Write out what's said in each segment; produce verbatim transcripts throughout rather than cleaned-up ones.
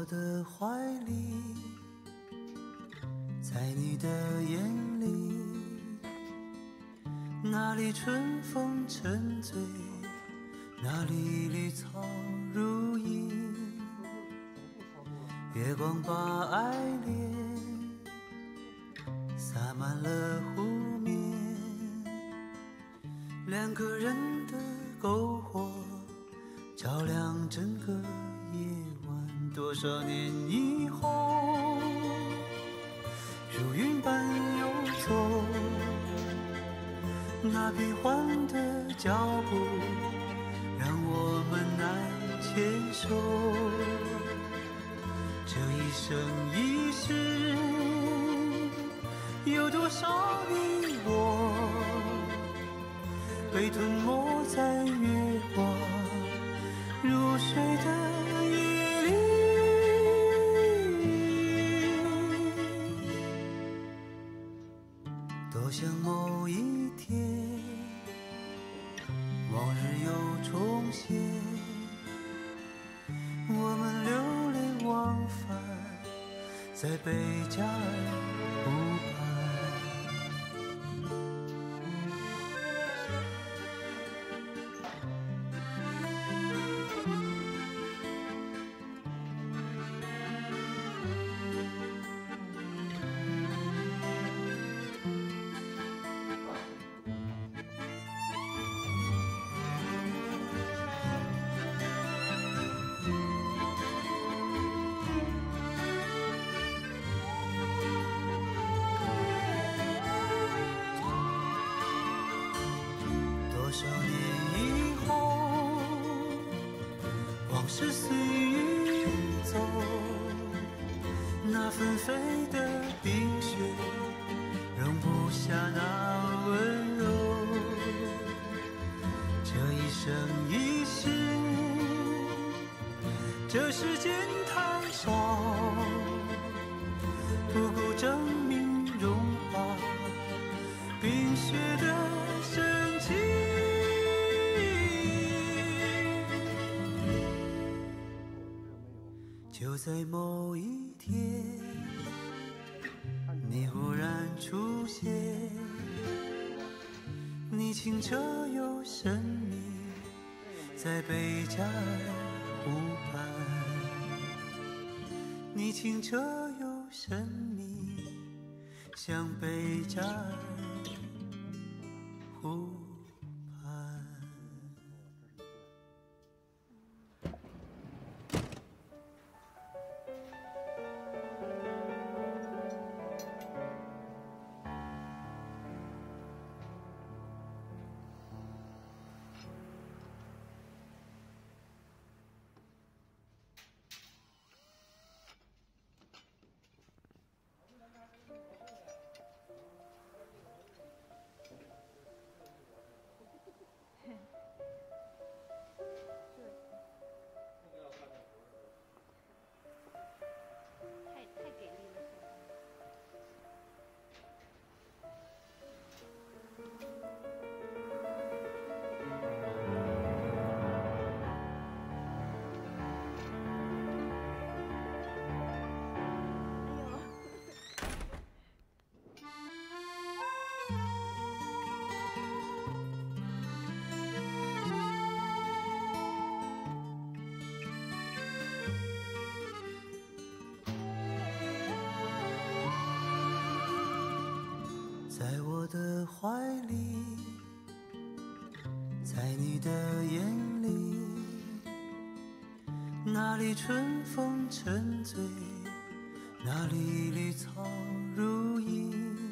我的怀里，在你的眼里，那里春风沉醉，那里绿草如茵。月光把爱恋洒满了湖面，两个人的篝火照亮整个夜晚。多少年以后，如云般游走，那变幻的脚步让我们难牵手。这一生一世，有多少你我被吞没在月光入睡的夜里。多想某一天，往日又重现，我们流连忘返在贝加尔湖畔。是岁月走，那纷飞的冰雪容不下那温柔。这一生一世，这世间太少，不够证明融化冰雪的深情。就在某一天，你忽然出现，你清澈又神秘，在贝加尔湖畔。你清澈又神秘，像贝加尔湖畔。在我的怀里，在你的眼里，那里春风沉醉，那里绿草如茵。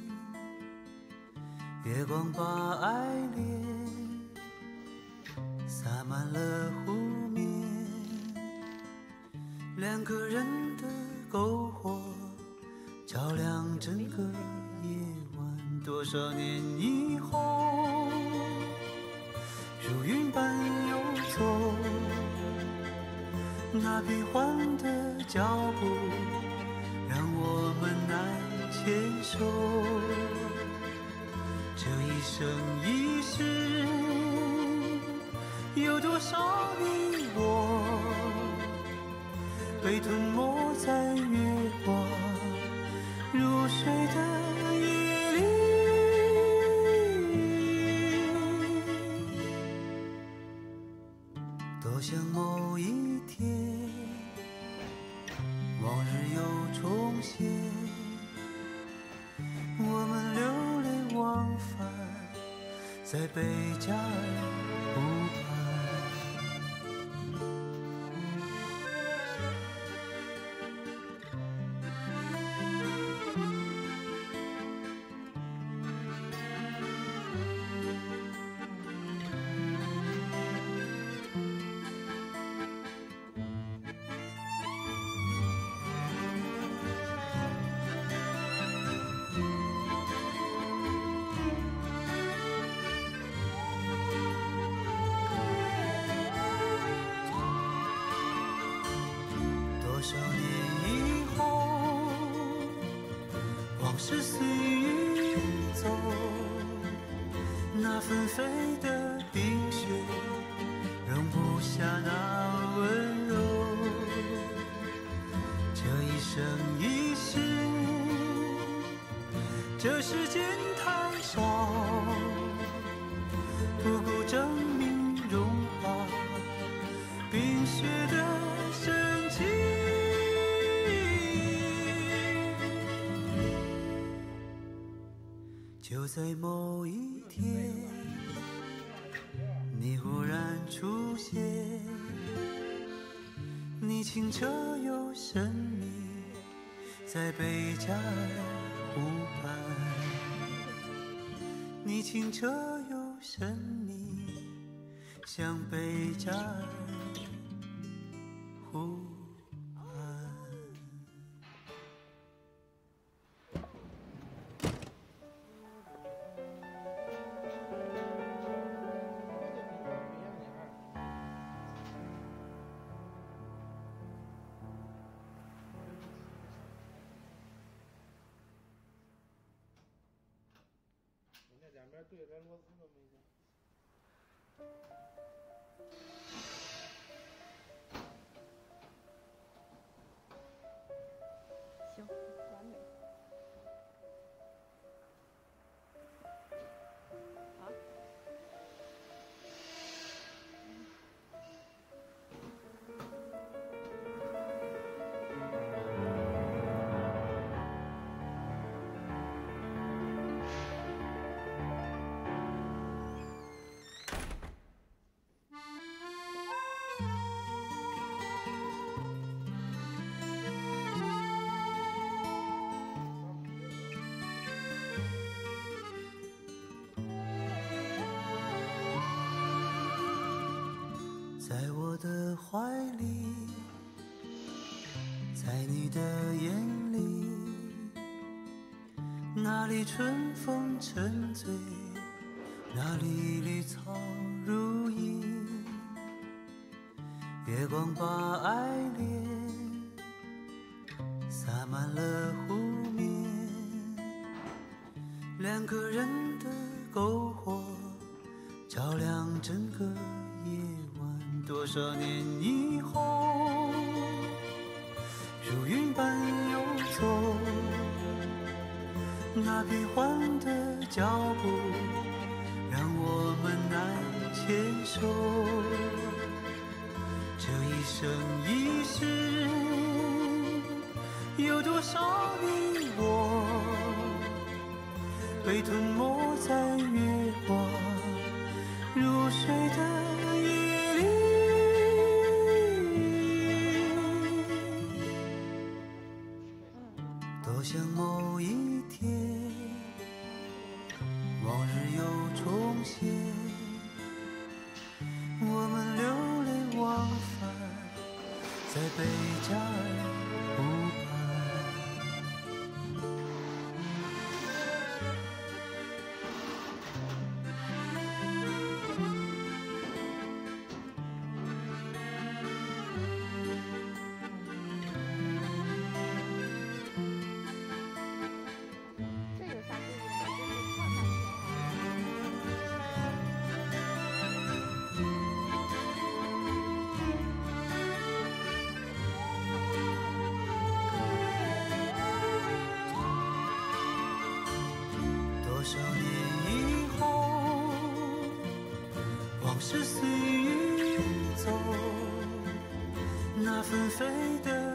月光把爱恋洒满了湖面，两个人的篝火照亮整个夜晚。多少年以后，如云般游走，那变幻的脚步让我们难牵手。这一生一世，有多少你我被吞没在月光入睡的夜里。多想某一天，往日又重现，我们流连忘返在贝加尔湖畔。多少年以后，往事随云走，那纷飞的冰雪容不下那温柔。这一生一世，这世间太少，不顾证明融化冰雪的深情。就在某一天，你忽然出现，你清澈又神秘，在贝加尔湖畔。你清澈又神秘，像贝加尔湖畔。 两边对连螺丝都没加。 行，完美。好。 在我的怀里，在你的眼里，那里春风沉醉，那里绿草如茵。月光把爱恋洒满了湖面，两个人的篝火照亮整个夜晚。多少年以后，如云般游走，那变幻的脚步让我们难牵手。这一生一世，有多少你我被吞没在月光入睡的夜里。多想某一天，往日又重现，我们流连忘返在贝加尔湖畔。 是随云走，那纷飞的